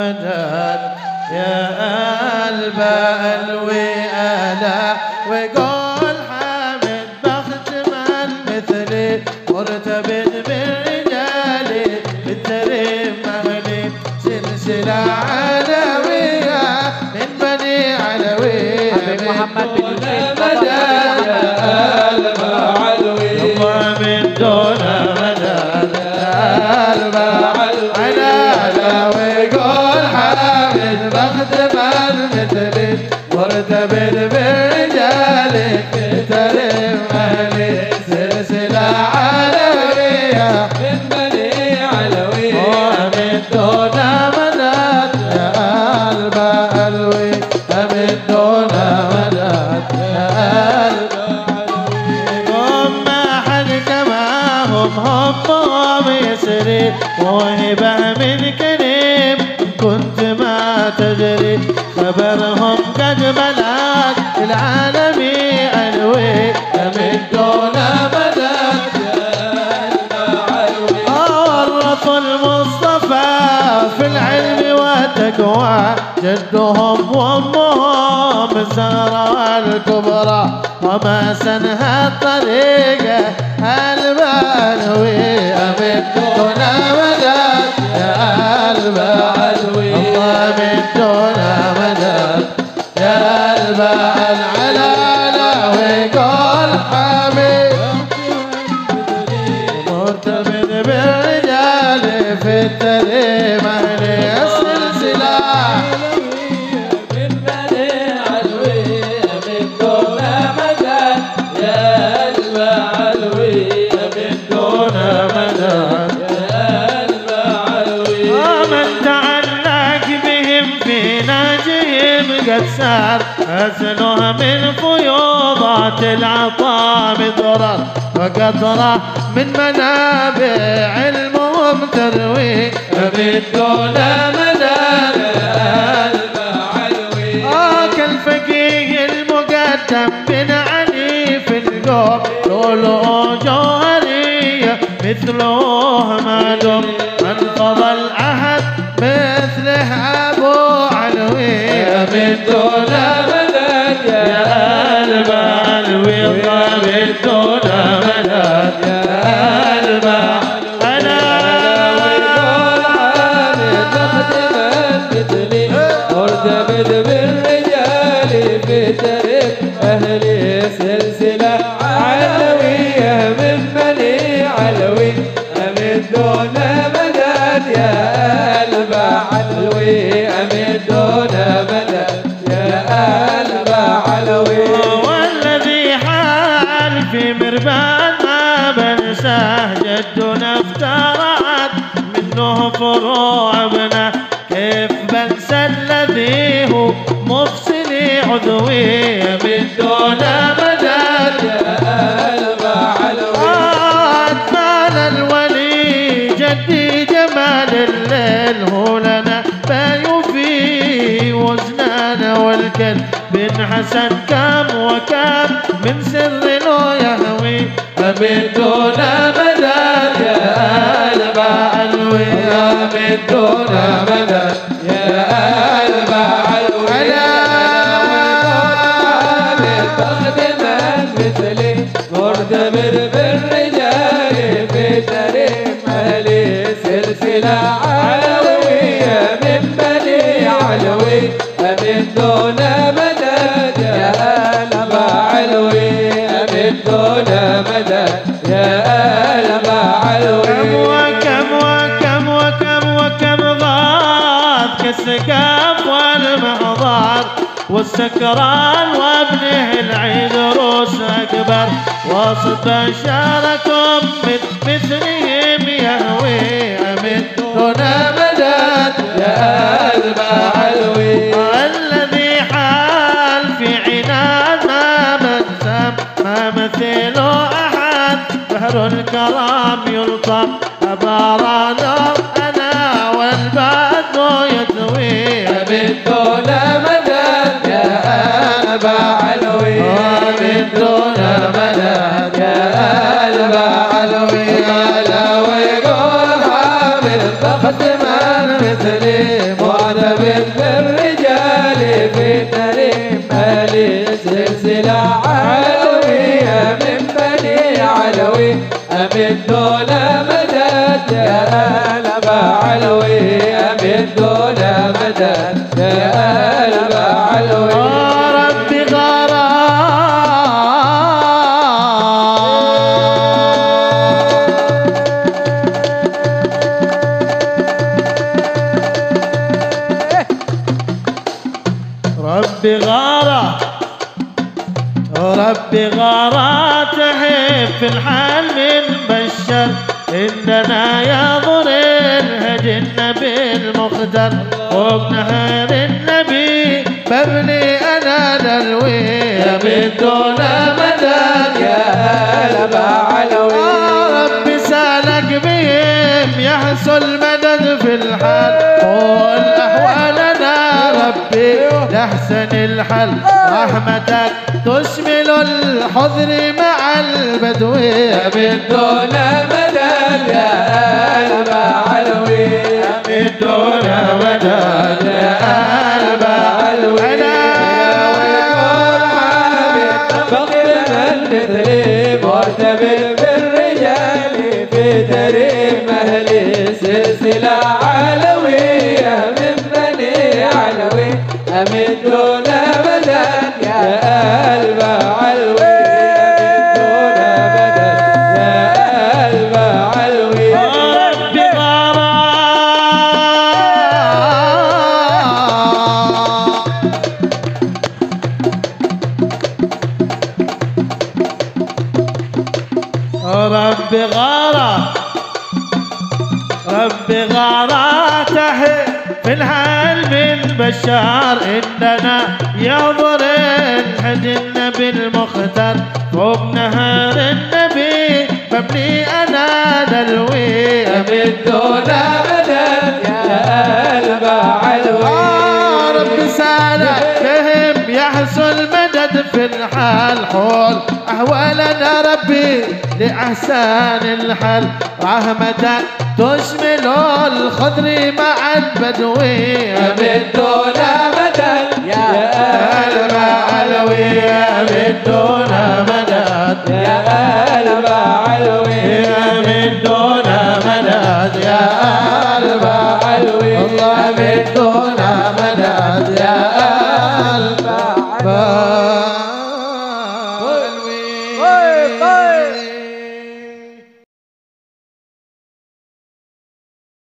مدد يا قلب قلبي ألا وقول حامد بخت من مثلي مرتبط بالرجال بالتريم مهلي سلسلة علوية من بني علوية محمد بن مدد يا قلب علوي من دون مدد يا قلب على ويقول حامد بخت من مثلي مرتبط بالرجال بالتريم مهلي سلسلة علوية من بني علوية من دون مدد يا قلب علوي من دون مدد يا قلب علوي هم أحد كما هم يسري موهبة من كريم كنت ما تدري خبرهم قد ملاك العالمي علوي من دون مدد ورث المصطفى في العلم والتقوى جدهم وامهم الزهراء الكبرى وما سنها الطريقه البالوي من دون مدد يا قلب علوي الله من دون مدد يا قلب العلا ويقول حبيب مرتبط بالرجال في التريم أهلي السلسلة من بني علوية من دون مدد يا قلب علوية من دون مدد يا قلب علوية ومن تعلق بهم في ناجهم قد سار أسنها من فيوضات العطاء بضرر وقطرة من منابع علمهم تروي من دون مدد يا قلب علوية كالفقيه المقدم من عنيف القوم لؤلؤ جوهرية مثله ما دم من فضل أحد مثله أبو علوي من دون مدد يا قلب علوي من دون مدد يا قلب أنا مرتبط بالرجال في تاريخ أهل سلسلة علوية من بني علوي من دون مدد يا قلب علوي من دون مدد يا قلب علوي والذي حال في مربان ما بنساه جدنا افترعت منه فروع ابنه كيف بنسى الذي هو مفصلي عذوي من دون مدد يا قلب علوي أطفال الولي جدي جمال الليل هو لنا بايوفي وزنانا والكل بن حسن كم وكم من سر له يهوي من دون مدد يا قلب علوي من دون مدد يا قلب علوي مثلي مرتبط بالرجال في تاريخ أهل سلسلة علوية من بني علوي من دون مدد يا قلب علوي من دون مدد يا قلب علوي وكم غاض كالسقاف والمحضار والسكران وابنه العيد روس أكبر وسط بشاركم مثلهم يهوي من دون مدد يا قلب علوي الذي حال في عناد ما مثله أحد بحر الكرام يلطم أبارا نور أنا والبدر يدوي من دون مدد يا قلب علوي من دون مدد يا قلب علوي علوي قول حامل بخت من مثلي أمدونا مدد يا قلب علوي أمدونا مدد يا قلب علوي ربي غرام ربي غارة ربي غارة تحب في الحال من بشر إننا ينظر الهدي النبي المختار فوق نهر النبي ببني أنا دلوي أمدونا مدد يا قلب علوي ربي سالك بهم يحصل مدد في الحال قول أحوالنا ربي لأحسن الحل رحمتك تشمل الحضر مع البدوي أمدونا مدد يا قلب علوي أمدونا مدد يا قلب علوي فقدنا المثل مرتبط بالرجال في تريم أهل سلسلة علوية من بني علوي أمدونا مدد يا قلب علوي أمدونا مدد يا قلب علوي ربي غرام ربي غارة ربي غارة تحت في الحال من بشار إننا ينظر الحد النبي المختار فوق نهر النبي ببني أنا دلوي أمدونا مدد يا قلب علوي ربي سالك فهم يحصل مدد في الحال حول أحوالنا ربي لأحسان الحال رحمتك تشمل الخضر مع البدوي أمدونا مدد يا قلب علوي أمدونا مدد يا قلب علوي أمدونا مدد يا قلب علوي الله أمدونا مدد يا قلب